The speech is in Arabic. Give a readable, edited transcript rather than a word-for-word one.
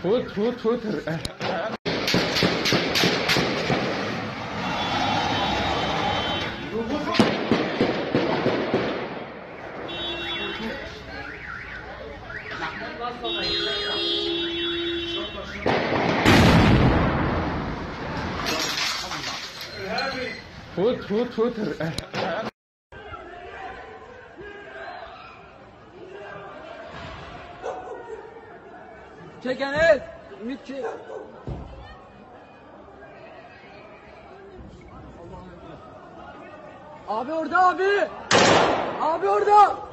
فوت فوت فوت. فوت فوت فوت. Çek Enes. Ümit çek. Abi orada abi. Abi orada.